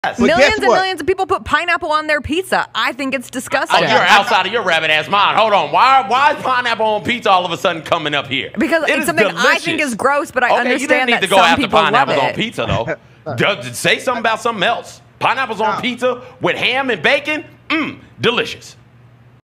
Millions and millions of people put pineapple on their pizza. I think it's disgusting. Oh, you're outside of your rabbit-ass mind. Hold on. Why is pineapple on pizza all of a sudden coming up here? Because it's something I think is gross, but I understand you didn't need that to go some after people pineapples love on it. pizza, though. Say something about something else. Pineapples on pizza with ham and bacon? Delicious.